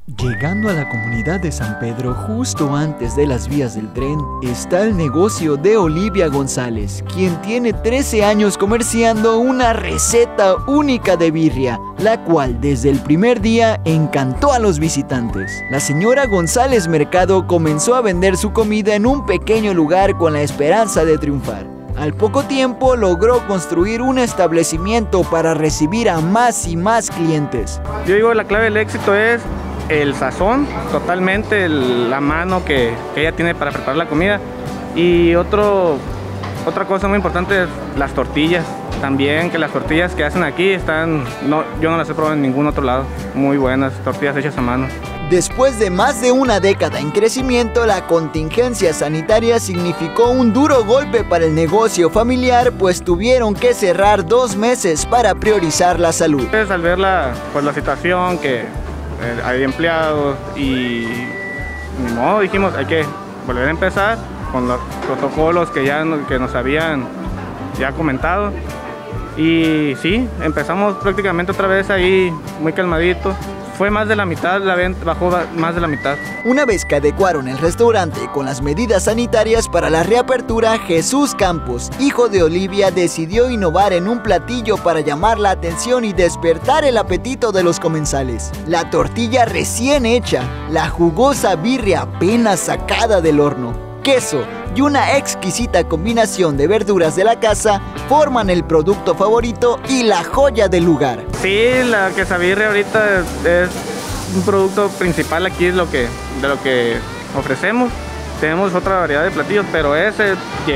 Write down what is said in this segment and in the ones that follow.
Llegando a la comunidad de San Pedro justo antes de las vías del tren, está el negocio de Olivia González, quien tiene 13 años comerciando una receta única de birria, la cual desde el primer día encantó a los visitantes. La señora González Mercado comenzó a vender su comida en un pequeño lugar con la esperanza de triunfar. Al poco tiempo logró construir un establecimiento para recibir a más y más clientes. Yo digo, la clave del éxito es el sazón, totalmente la mano que ella tiene para preparar la comida. Y otra cosa muy importante es las tortillas. También que las tortillas que hacen aquí yo no las he probado en ningún otro lado. Muy buenas, tortillas hechas a mano. Después de más de una década en crecimiento, la contingencia sanitaria significó un duro golpe para el negocio familiar, pues tuvieron que cerrar 2 meses para priorizar la salud. Al ver la situación que hay empleados y ni modo, dijimos hay que volver a empezar con los protocolos que nos habían ya comentado. Y sí, empezamos prácticamente otra vez ahí muy calmadito. Fue más de la mitad, la venta bajó más de la mitad. Una vez que adecuaron el restaurante con las medidas sanitarias para la reapertura, Jesús Campos, hijo de Olivia, decidió innovar en un platillo para llamar la atención y despertar el apetito de los comensales. La tortilla recién hecha, la jugosa birria apenas sacada del horno, queso y una exquisita combinación de verduras de la casa forman el producto favorito y la joya del lugar. Sí, la quesabirria ahorita es un producto principal aquí, de lo que ofrecemos. Tenemos otra variedad de platillos, pero ese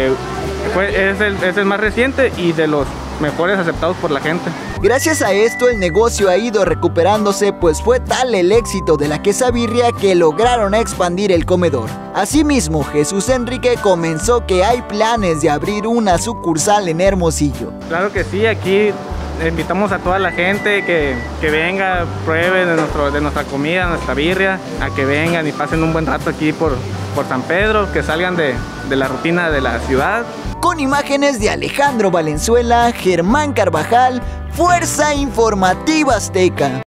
es el más reciente y de los mejores aceptados por la gente. Gracias a esto el negocio ha ido recuperándose, pues fue tal el éxito de la quesabirria que lograron expandir el comedor. Asimismo, Jesús Enrique comenzó que hay planes de abrir una sucursal en Hermosillo. Claro que sí, aquí invitamos a toda la gente que venga, pruebe de nuestra comida, nuestra birria, a que vengan y pasen un buen rato aquí por San Pedro, que salgan de la rutina de la ciudad. Con imágenes de Alejandro Valenzuela, Germán Carvajal, Fuerza Informativa Azteca.